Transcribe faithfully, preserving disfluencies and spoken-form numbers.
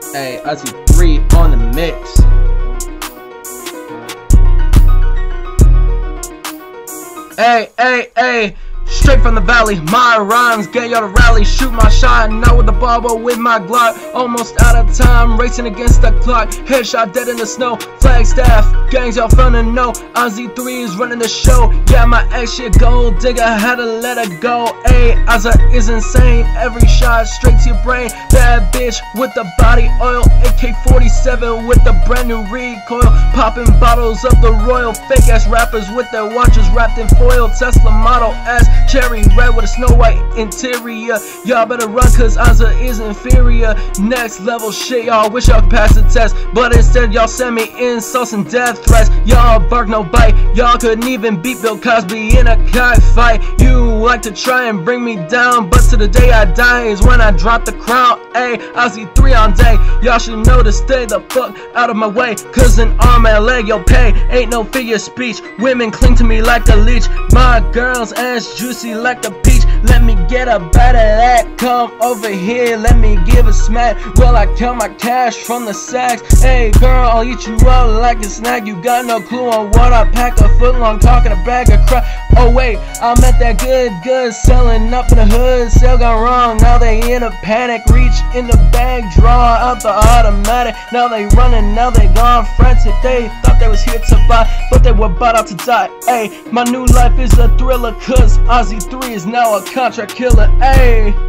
Hey, I Z three on the mix. Hey, hey, hey. Straight from the valley, my rhymes get y'all to rally. Shoot my shot, not with the bubble, with my glock. Almost out of time, racing against the clock. Headshot dead in the snow, flagstaff. Gangs y'all finna know, I Z three is running the show. Yeah, my ex shit gold digger, had to let her go. Ayy, I Z is insane, every shot straight to your brain. That bitch with the body oil, A K forty-seven with the brand new recoil. Popping bottles of the royal, fake ass rappers with their watches wrapped in foil. Tesla Modle S, cherry red with a snow white interior. Y'all better run cause I Z is inferior. Next level shit, y'all wish y'all could pass the test, but instead y'all send me insults and death threats. Y'all bark no bite, y'all couldn't even beat Bill Cosby in a cockfight. You like to try and bring me down, but to the day I die is when I drop the crown. Ayy, I Z three on day, y'all should know to stay the fuck out of my way, cause an arm and a leg you'll pay ain't no figure speech. Women cling to me like a leech, my girl's ass juicy like a peach. Let me get a bite of that, come over here, let me give a smack while I count my cash from the sacks. Hey girl, I'll eat you up like a snack, you got no clue on what I pack. A foot long talking a bag of crap. Oh wait, I'm at that good, good, selling up in the hood. Sale gone wrong, now they in a panic. Reach in the bag, draw out the automatic. Now they running, now they gone frantic. They thought they was here to buy, but they were about out to die. Hey, my new life is a thriller, cause I Z three is now a contract killer. Ayy.